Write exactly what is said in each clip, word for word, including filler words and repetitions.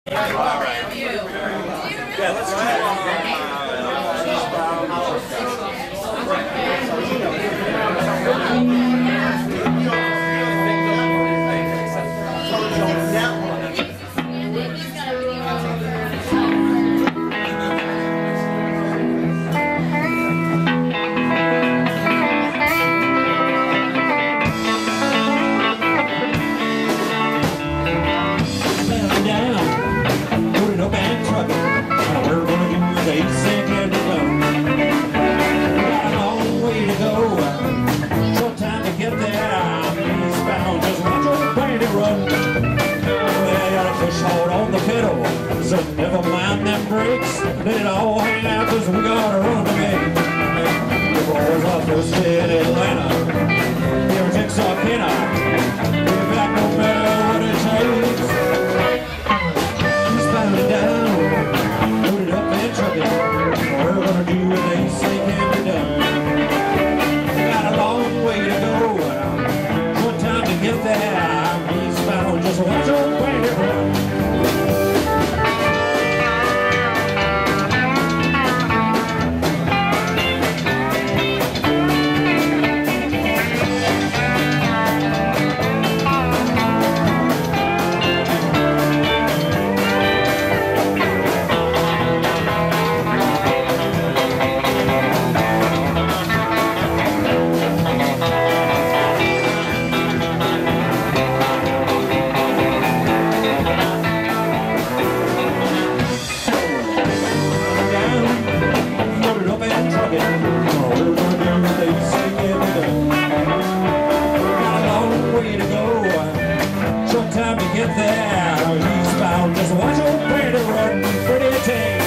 All right. Yeah, let's try Fiddle, so never mind them brakes. Let it all hang out, cause we gotta run the game. The boys are first in Atlanta, here in Texarkana. We're back no matter what it takes. Eastbound and down, loaded up and trucking. We're gonna do what they say can be done. Got a long way to go, one time to get there. Eastbound, just watch your way to run. Get there, eastbound, just watch your way to run, Freddy Tain.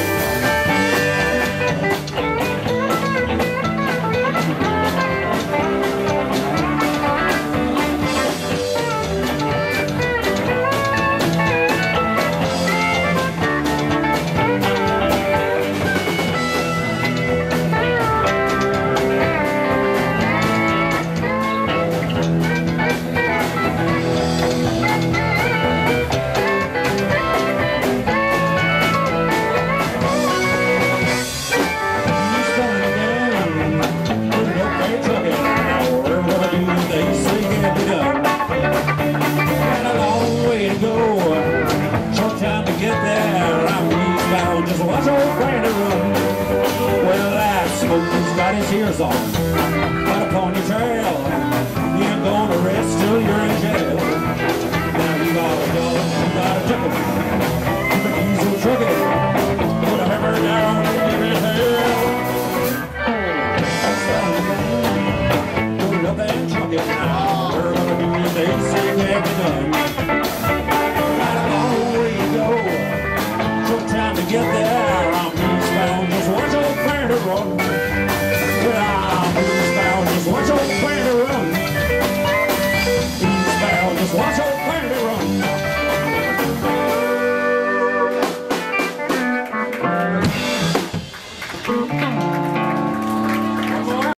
Just watch old Freddy run. Well, that smoker's got his ears on, got upon your trail. You ain't gonna rest till you're in jail. Now you got a gun, you got a ticket, you can easily trick it. Put a hammer down and give it hell. Put it up and truck it now.